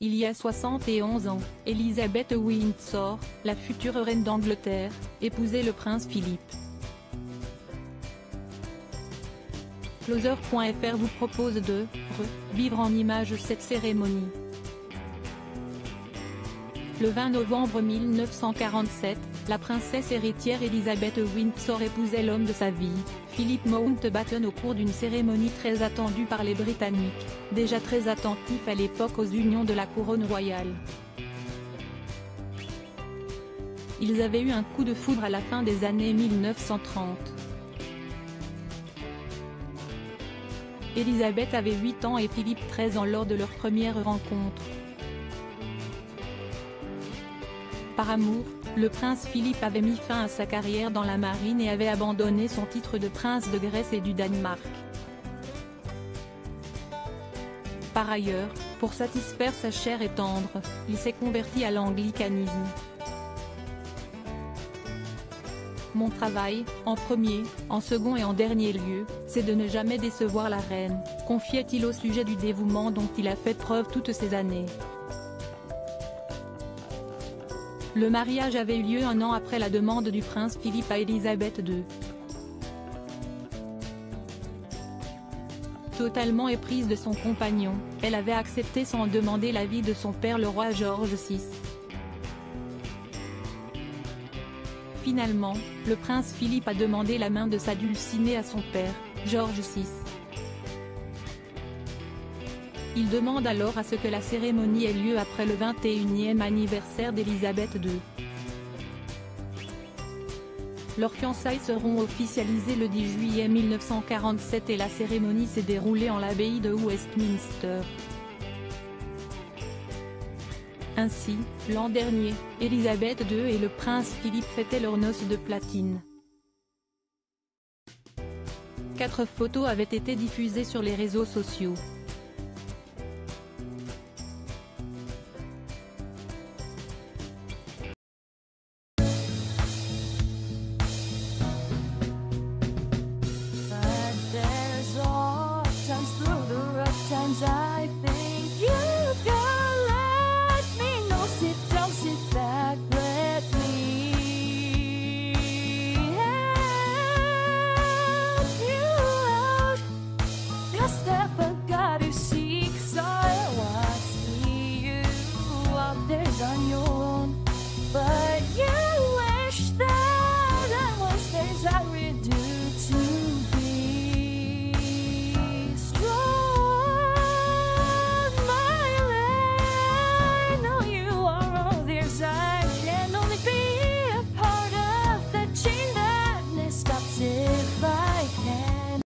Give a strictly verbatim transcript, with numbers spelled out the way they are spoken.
Il y a soixante et onze ans, Elizabeth Windsor, la future reine d'Angleterre, épousait le prince Philippe. Closer point F R vous propose de revivre en images cette cérémonie. Le vingt novembre mille neuf cent quarante-sept, la princesse héritière Elizabeth Windsor épousait l'homme de sa vie, Philip Mountbatten, au cours d'une cérémonie très attendue par les Britanniques, déjà très attentifs à l'époque aux unions de la couronne royale. Ils avaient eu un coup de foudre à la fin des années mille neuf cent trente. Elizabeth avait huit ans et Philippe treize ans lors de leur première rencontre. Par amour, le prince Philippe avait mis fin à sa carrière dans la marine et avait abandonné son titre de prince de Grèce et du Danemark. Par ailleurs, pour satisfaire sa chair et tendre, il s'est converti à l'anglicanisme. Mon travail, en premier, en second et en dernier lieu, c'est de ne jamais décevoir la reine, confiait-il au sujet du dévouement dont il a fait preuve toutes ces années. Le mariage avait eu lieu un an après la demande du prince Philippe à Élisabeth deux. Totalement éprise de son compagnon, elle avait accepté sans demander l'avis de son père le roi George six. Finalement, le prince Philippe a demandé la main de sa dulcinée à son père, George six. Il demande alors à ce que la cérémonie ait lieu après le vingt et unième anniversaire d'Élisabeth deux. Leurs fiançailles seront officialisées le dix juillet mille neuf cent quarante-sept et la cérémonie s'est déroulée en l'abbaye de Westminster. Ainsi, l'an dernier, Élisabeth deux et le prince Philippe fêtaient leurs noces de platine. Quatre photos avaient été diffusées sur les réseaux sociaux.